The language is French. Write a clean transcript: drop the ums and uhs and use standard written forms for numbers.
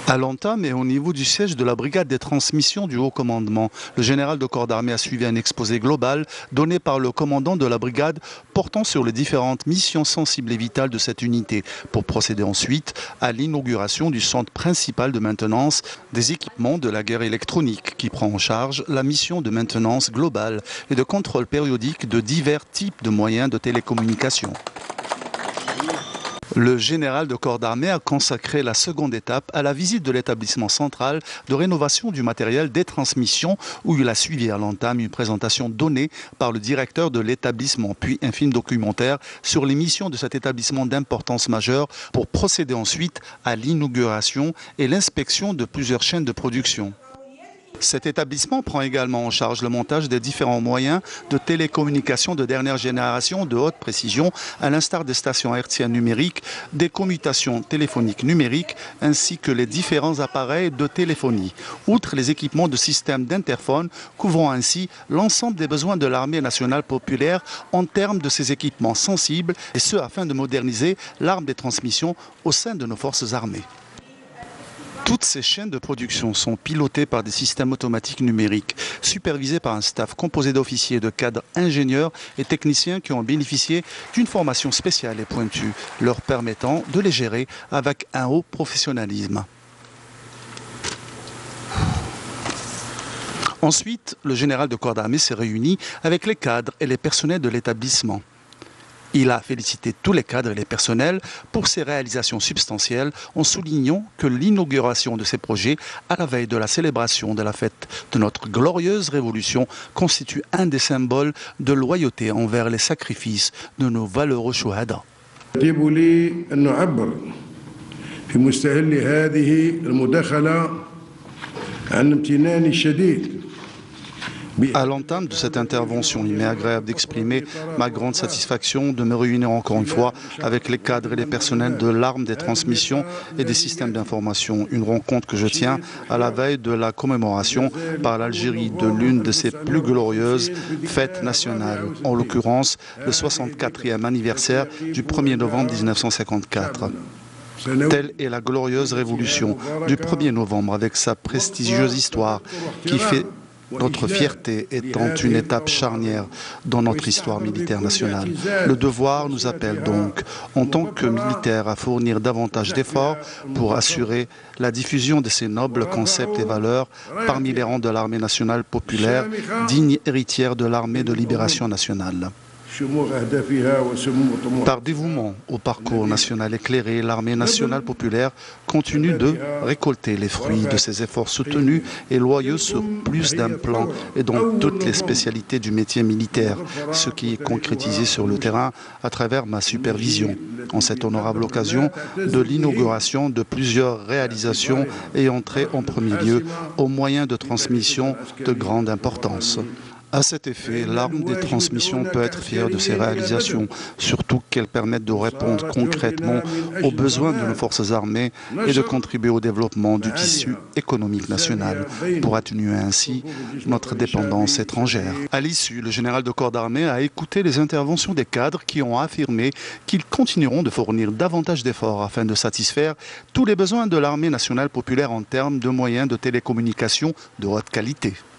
À l'entame et au niveau du siège de la brigade des transmissions du haut commandement, le général de corps d'armée a suivi un exposé global donné par le commandant de la brigade portant sur les différentes missions sensibles et vitales de cette unité pour procéder ensuite à l'inauguration du centre principal de maintenance des équipements de la guerre électronique qui prend en charge la mission de maintenance globale et de contrôle périodique de divers types de moyens de télécommunication. Le général de corps d'armée a consacré la seconde étape à la visite de l'établissement central de rénovation du matériel des transmissions où il a suivi à l'entame une présentation donnée par le directeur de l'établissement, puis un film documentaire sur les missions de cet établissement d'importance majeure pour procéder ensuite à l'inauguration et l'inspection de plusieurs chaînes de production. Cet établissement prend également en charge le montage des différents moyens de télécommunication de dernière génération de haute précision, à l'instar des stations hertziennes numériques, des commutations téléphoniques numériques, ainsi que les différents appareils de téléphonie. Outre les équipements de systèmes d'interphone, couvrant ainsi l'ensemble des besoins de l'armée nationale populaire en termes de ces équipements sensibles, et ce afin de moderniser l'arme des transmissions au sein de nos forces armées. Toutes ces chaînes de production sont pilotées par des systèmes automatiques numériques, supervisés par un staff composé d'officiers, de cadres, ingénieurs et techniciens qui ont bénéficié d'une formation spéciale et pointue, leur permettant de les gérer avec un haut professionnalisme. Ensuite, le général de corps d'armée s'est réuni avec les cadres et les personnels de l'établissement. Il a félicité tous les cadres et les personnels pour ces réalisations substantielles en soulignant que l'inauguration de ces projets à la veille de la célébration de la fête de notre glorieuse révolution constitue un des symboles de loyauté envers les sacrifices de nos valeureux chouhada. À l'entame de cette intervention, il m'est agréable d'exprimer ma grande satisfaction de me réunir encore une fois avec les cadres et les personnels de l'arme des transmissions et des systèmes d'information. Une rencontre que je tiens à la veille de la commémoration par l'Algérie de l'une de ses plus glorieuses fêtes nationales, en l'occurrence le 64e anniversaire du 1er novembre 1954. Telle est la glorieuse révolution du 1er novembre avec sa prestigieuse histoire qui fait notre fierté étant une étape charnière dans notre histoire militaire nationale. Le devoir nous appelle donc, en tant que militaires, à fournir davantage d'efforts pour assurer la diffusion de ces nobles concepts et valeurs parmi les rangs de l'armée nationale populaire, digne héritière de l'armée de libération nationale. Par dévouement au parcours national éclairé, l'armée nationale populaire continue de récolter les fruits de ses efforts soutenus et loyaux sur plus d'un plan et dans toutes les spécialités du métier militaire, ce qui est concrétisé sur le terrain à travers ma supervision. En cette honorable occasion de l'inauguration de plusieurs réalisations ayant trait en premier lieu aux moyens de transmission de grande importance. À cet effet, l'arme des transmissions peut être fière de ses réalisations, surtout qu'elles permettent de répondre concrètement aux besoins de nos forces armées et de contribuer au développement du tissu économique national pour atténuer ainsi notre dépendance étrangère. À l'issue, le général de corps d'armée a écouté les interventions des cadres qui ont affirmé qu'ils continueront de fournir davantage d'efforts afin de satisfaire tous les besoins de l'armée nationale populaire en termes de moyens de télécommunication de haute qualité.